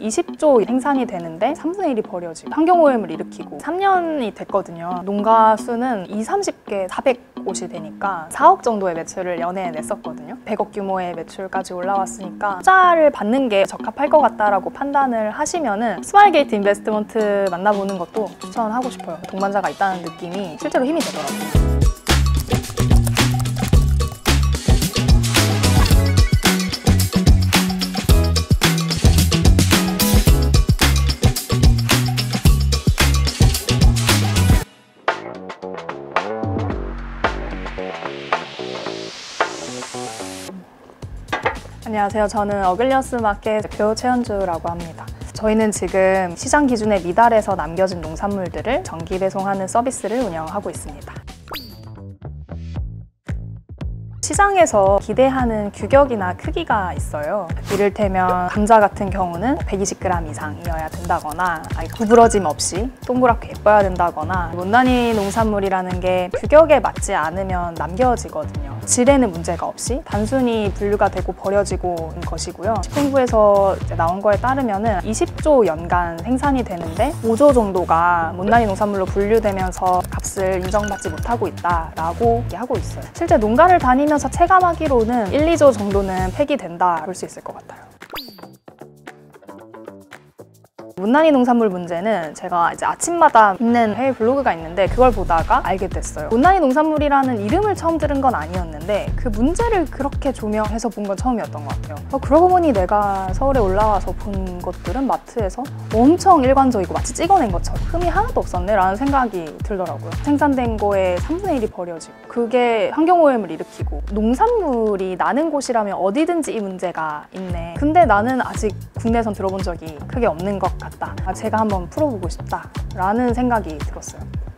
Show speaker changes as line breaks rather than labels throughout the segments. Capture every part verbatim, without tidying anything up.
이십조 생산이 되는데 삼분의 일이 버려지고 환경오염을 일으키고 삼 년이 됐거든요. 농가 수는 이삼십 개, 사백옷이 되니까 사억 정도의 매출을 연해에 냈었거든요. 백억 규모의 매출까지 올라왔으니까 투자를 받는 게 적합할 것 같다라고 판단을 하시면은 스마일게이트 인베스트먼트 만나보는 것도 추천하고 싶어요. 동반자가 있다는 느낌이 실제로 힘이 되더라고요. 안녕하세요. 저는 어글리어스 마켓 대표 최현주라고 합니다. 저희는 지금 시장 기준에 미달해서 남겨진 농산물들을 정기 배송하는 서비스를 운영하고 있습니다. 시장에서 기대하는 규격이나 크기가 있어요. 이를테면 감자 같은 경우는 백이십 그램 이상이어야 된다거나 아니 구부러짐 없이 동그랗게 예뻐야 된다거나 못난이 농산물이라는 게 규격에 맞지 않으면 남겨지거든요. 질에는 문제가 없이 단순히 분류가 되고 버려지고 것이고요. 식품부에서 나온 거에 따르면 이십조 연간 생산이 되는데 오조 정도가 못난이 농산물로 분류되면서 값을 인정받지 못하고 있다라고 하고 있어요. 실제 농가를 다니면서 체감하기로는 일, 이조 정도는 폐기된다 볼 수 있을 것 같아요. 못난이 농산물 문제는 제가 이제 아침마다 읽는 해외 블로그가 있는데 그걸 보다가 알게 됐어요. 못난이 농산물이라는 이름을 처음 들은 건 아니었는데 그 문제를 그렇게 조명해서 본 건 처음이었던 것 같아요. 어, 그러고 보니 내가 서울에 올라와서 본 것들은 마트에서 엄청 일관적이고 마치 찍어낸 것처럼 흠이 하나도 없었네 라는 생각이 들더라고요. 생산된 거에 삼분의 일이 버려지고 그게 환경오염을 일으키고 농산물이 나는 곳이라면 어디든지 이 문제가 있네. 근데 나는 아직 국내에선 들어본 적이 크게 없는 것 같아요. 제가 한번 풀어보고 싶다 라는 생각이 들었어요.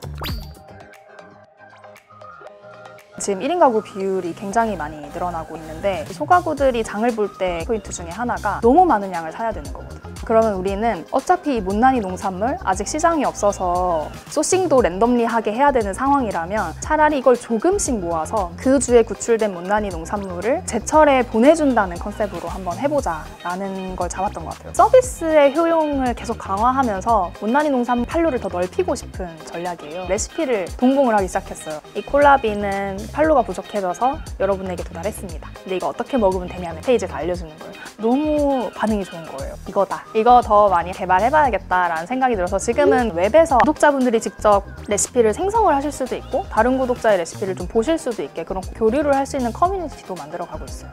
지금 일 인 가구 비율이 굉장히 많이 늘어나고 있는데 소가구들이 장을 볼 때 포인트 중에 하나가 너무 많은 양을 사야 되는 거거든요. 그러면 우리는 어차피 이 못난이 농산물 아직 시장이 없어서 소싱도 랜덤리하게 해야 되는 상황이라면 차라리 이걸 조금씩 모아서 그 주에 구출된 못난이 농산물을 제철에 보내준다는 컨셉으로 한번 해보자 라는 걸 잡았던 것 같아요. 서비스의 효용을 계속 강화하면서 못난이 농산물 판로를 더 넓히고 싶은 전략이에요. 레시피를 동봉을 하기 시작했어요. 이 콜라비는 판로가 부족해져서 여러분에게 도달했습니다. 근데 이거 어떻게 먹으면 되냐는 페이지에서 알려주는 거예요. 너무 반응이 좋은 거예요. 이거다. 이거 더 많이 개발해봐야겠다라는 생각이 들어서 지금은 웹에서 구독자분들이 직접 레시피를 생성을 하실 수도 있고 다른 구독자의 레시피를 좀 보실 수도 있게 그런 교류를 할 수 있는 커뮤니티도 만들어가고 있어요.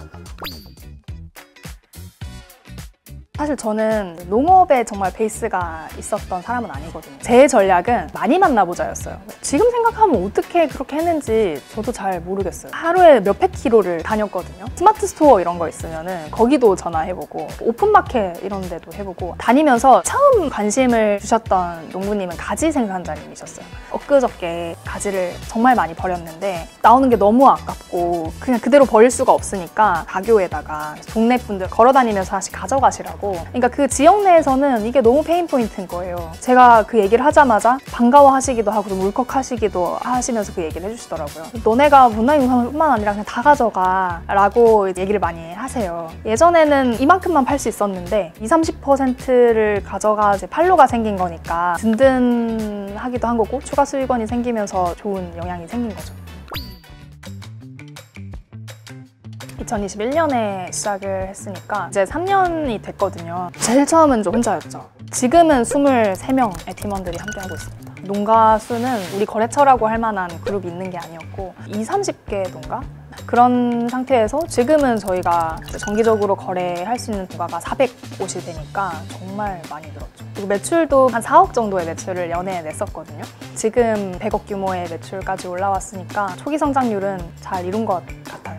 사실 저는 농업에 정말 베이스가 있었던 사람은 아니거든요. 제 전략은 많이 만나보자였어요. 지금 생각하면 어떻게 그렇게 했는지 저도 잘 모르겠어요. 하루에 몇백 킬로를 다녔거든요. 스마트 스토어 이런 거 있으면은 거기도 전화해보고 오픈마켓 이런 데도 해보고 다니면서 처음 관심을 주셨던 농부님은 가지 생산자님이셨어요. 엊그저께 가지를 정말 많이 버렸는데 나오는 게 너무 아깝고 그냥 그대로 버릴 수가 없으니까 가교에다가 동네 분들 걸어다니면서 하나씩 가져가시라고. 그러니까 그 지역 내에서는 이게 너무 페인 포인트인 거예요. 제가 그 얘기를 하자마자 반가워하시기도 하고 좀 울컥하시기도 하시면서 그 얘기를 해주시더라고요. 너네가 못난이 농산물뿐만 아니라 그냥 다 가져가 라고 얘기를 많이 하세요. 예전에는 이만큼만 팔 수 있었는데 이십, 삼십 퍼센트를 가져가 이제 판로가 생긴 거니까 든든하기도 한 거고 추가 수익원이 생기면서 좋은 영향이 생긴 거죠. 이천이십일 년에 시작을 했으니까 이제 삼 년이 됐거든요. 제일 처음은 좀 혼자였죠. 지금은 이십삼 명의 팀원들이 함께하고 있습니다. 농가 수는 우리 거래처라고 할 만한 그룹이 있는 게 아니었고 이십, 삼십 개 농가? 그런 상태에서 지금은 저희가 정기적으로 거래할 수 있는 농가가 사백옷이 되니까 정말 많이 늘었죠. 그리고 매출도 한 사억 정도의 매출을 연해에 냈었거든요. 지금 백억 규모의 매출까지 올라왔으니까 초기 성장률은 잘 이룬 것 같아요.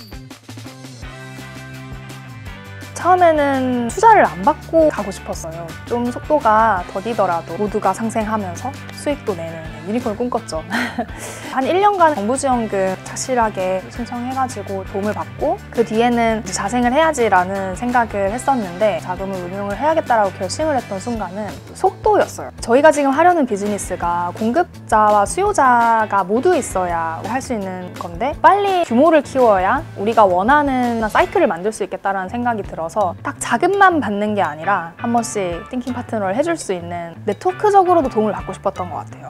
처음에는 투자를 안 받고 가고 싶었어요. 좀 속도가 더디더라도 모두가 상생하면서 수익도 내는 유니콘을 꿈꿨죠. 한 일 년간 정부지원금 착실하게 신청해가지고 도움을 받고 그 뒤에는 자생을 해야지라는 생각을 했었는데 자금을 운용을 해야겠다라고 결심을 했던 순간은 속도였어요. 저희가 지금 하려는 비즈니스가 공급자와 수요자가 모두 있어야 할 수 있는 건데 빨리 규모를 키워야 우리가 원하는 사이클을 만들 수 있겠다라는 생각이 들어서 있어서 딱 자금만 받는 게 아니라 한 번씩 띵킹 파트너를 해줄 수 있는 네트워크적으로도 도움을 받고 싶었던 것 같아요.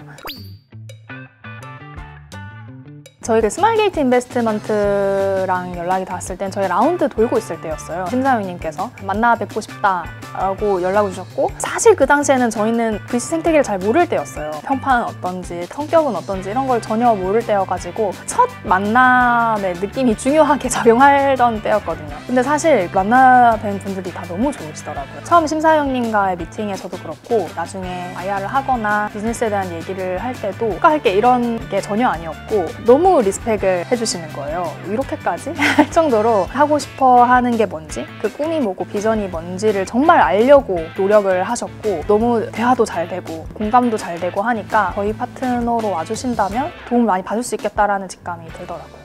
저희 그 스마일게이트 인베스트먼트랑 연락이 닿았을 땐 저희 라운드 돌고 있을 때였어요. 심사위원님께서 만나 뵙고 싶다라고 연락을 주셨고, 사실 그 당시에는 저희는 브이씨 생태계를 잘 모를 때였어요. 평판은 어떤지, 성격은 어떤지 이런 걸 전혀 모를 때여가지고 첫 만남의 느낌이 중요하게 작용하던 때였거든요. 근데 사실 만나 뵌 분들이 다 너무 좋으시더라고요. 처음 심사위원님과의 미팅에서도 그렇고 나중에 아이알을 하거나 비즈니스에 대한 얘기를 할 때도 할 게 이런 게 전혀 아니었고 너무 리스펙을 해주시는 거예요. 이렇게까지 할 정도로 하고 싶어 하는 게 뭔지, 그 꿈이 뭐고 비전이 뭔지를 정말 알려고 노력을 하셨고, 너무 대화도 잘 되고 공감도 잘 되고 하니까 저희 파트너로 와주신다면 도움을 많이 받을 수 있겠다라는 직감이 들더라고요.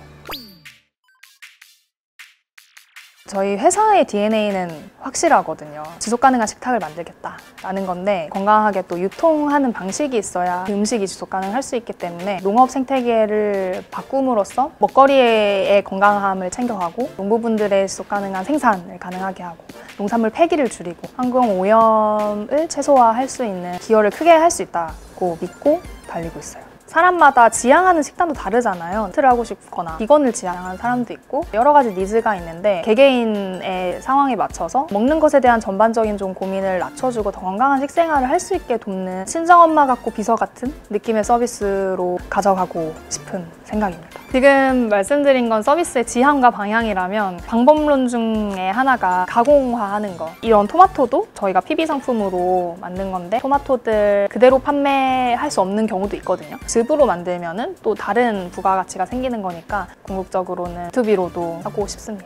저희 회사의 디엔에이는 확실하거든요. 지속가능한 식탁을 만들겠다라는 건데, 건강하게 또 유통하는 방식이 있어야 그 음식이 지속가능할 수 있기 때문에 농업 생태계를 바꿈으로써 먹거리의 건강함을 챙겨가고 농부분들의 지속가능한 생산을 가능하게 하고 농산물 폐기를 줄이고 환경 오염을 최소화할 수 있는 기여를 크게 할 수 있다고 믿고 달리고 있어요. 사람마다 지향하는 식단도 다르잖아요. 트를 하고 싶거나 비건을 지향하는 사람도 있고 여러 가지 니즈가 있는데, 개개인의 상황에 맞춰서 먹는 것에 대한 전반적인 좀 고민을 낮춰주고 더 건강한 식생활을 할 수 있게 돕는 친정엄마 같고 비서 같은 느낌의 서비스로 가져가고 싶은 생각입니다. 지금 말씀드린 건 서비스의 지향과 방향이라면 방법론 중에 하나가 가공화하는 거. 이런 토마토도 저희가 피비 상품으로 만든 건데 토마토들 그대로 판매할 수 없는 경우도 있거든요. 즙으로 만들면은 또 다른 부가가치가 생기는 거니까 궁극적으로는 투비로도 하고 싶습니다.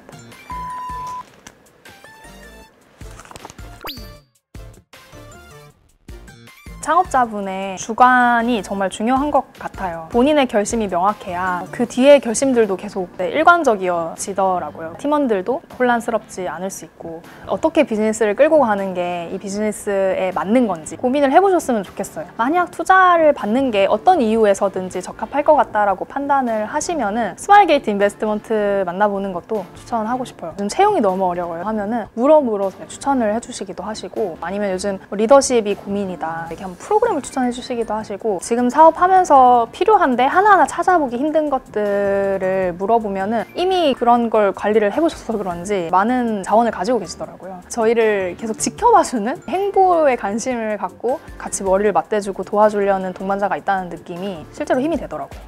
창업자분의 주관이 정말 중요한 것 같아요. 본인의 결심이 명확해야 그 뒤에 결심들도 계속 네, 일관적이어지더라고요. 팀원들도 혼란스럽지 않을 수 있고, 어떻게 비즈니스를 끌고 가는 게 이 비즈니스에 맞는 건지 고민을 해보셨으면 좋겠어요. 만약 투자를 받는 게 어떤 이유에서든지 적합할 것 같다라고 판단을 하시면은 스마일게이트 인베스트먼트 만나보는 것도 추천하고 싶어요. 요즘 채용이 너무 어려워요 하면은 물어 물어서 추천을 해주시기도 하시고, 아니면 요즘 리더십이 고민이다 이렇게 한번 프로그램을 추천해 주시기도 하시고, 지금 사업하면서 필요한데 하나하나 찾아보기 힘든 것들을 물어보면은 이미 그런 걸 관리를 해보셔서 그런지 많은 자원을 가지고 계시더라고요. 저희를 계속 지켜봐주는, 행보에 관심을 갖고 같이 머리를 맞대주고 도와주려는 동반자가 있다는 느낌이 실제로 힘이 되더라고요.